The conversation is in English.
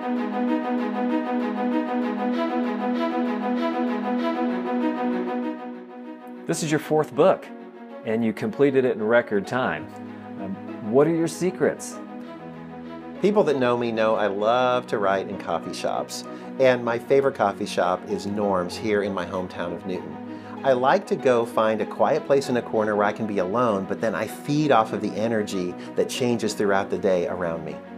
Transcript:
This is your fourth book, and you completed it in record time. What are your secrets? People that know me know I love to write in coffee shops, and my favorite coffee shop is Norm's here in my hometown of Newton. I like to go find a quiet place in a corner where I can be alone, but then I feed off of the energy that changes throughout the day around me.